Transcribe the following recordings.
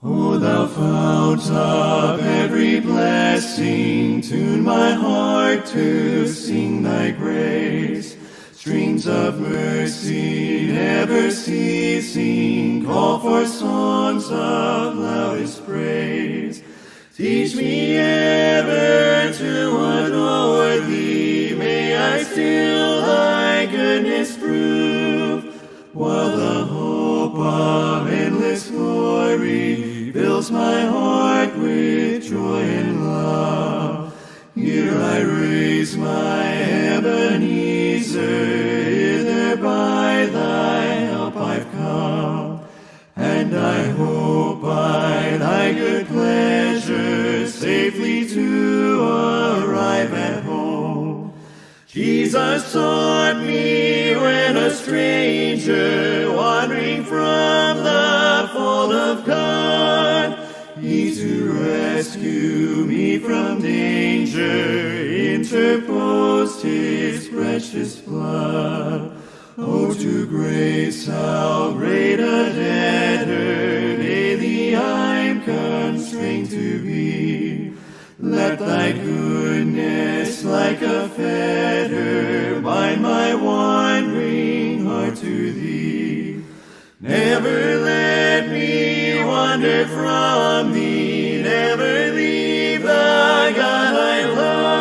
O thou fount of every blessing, tune my heart to sing thy grace. Streams of mercy never ceasing, call for songs of loudest praise. Teach me ever to adore thee, may I still thy goodness prove, while the hope of endless glory fills my heart with joy and love. Here I raise my Ebenezer, hither by thy help I've come, and I hope by thy good pleasure safely to arrive at home. Jesus sought me when a stranger, wandering from the fold of God. He to rescue me from danger interposed his precious blood. Oh, to grace how great a debtor daily I'm constrained to be. Let thy goodness like a fetter bind my wandering heart to thee. Never let me wander from thee, never leave the God I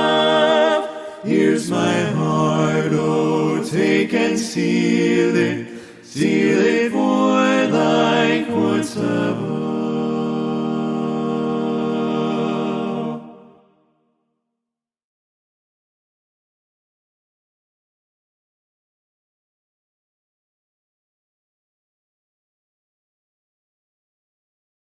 love. Here's my heart, oh, take and seal it,